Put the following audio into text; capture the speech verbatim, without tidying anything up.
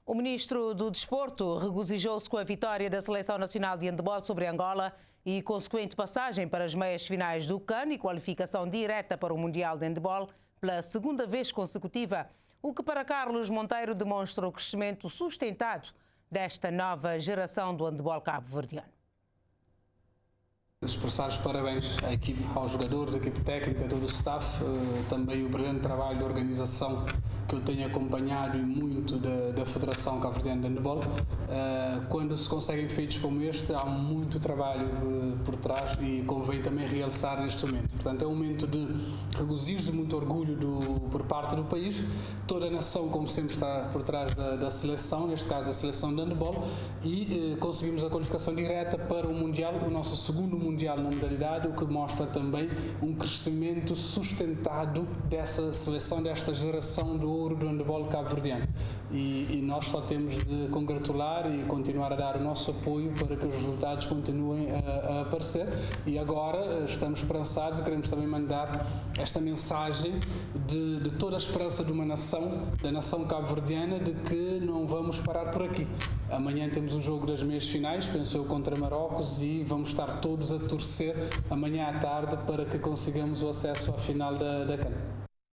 O ministro do Desporto regozijou-se com a vitória da Seleção Nacional de Handebol sobre Angola e consequente passagem para as meias finais do CAN e qualificação direta para o Mundial de Handebol pela segunda vez consecutiva, o que para Carlos Monteiro demonstra o crescimento sustentado desta nova geração do handebol cabo-verdiano. Expressar os parabéns à equipe, aos jogadores, à equipe técnica, a todo o staff, também o brilhante trabalho de organização que eu tenho acompanhado e muito da, da Federação Cabo-Verdiana de Handebol. Quando se conseguem feitos como este, há muito trabalho por trás e convém também realçar neste momento. Portanto, é um momento de regozijo, de muito orgulho do, por parte do país. Toda a nação, como sempre, está por trás da, da seleção, neste caso a seleção de handebol, e conseguimos a qualificação direta para o Mundial, o nosso segundo Mundial Mundial na modalidade, o que mostra também um crescimento sustentado dessa seleção, desta geração do ouro do handebol cabo-verdiano. E, e nós só temos de congratular e continuar a dar o nosso apoio para que os resultados continuem a, a aparecer. E agora estamos esperançados e queremos também mandar esta mensagem de, de toda a esperança de uma nação, da nação cabo-verdiana, de que não vamos parar por aqui. Amanhã temos o jogo das meias finais, penso eu, contra Marrocos, e vamos estar todos a torcer amanhã à tarde para que consigamos o acesso à final da, da CAN.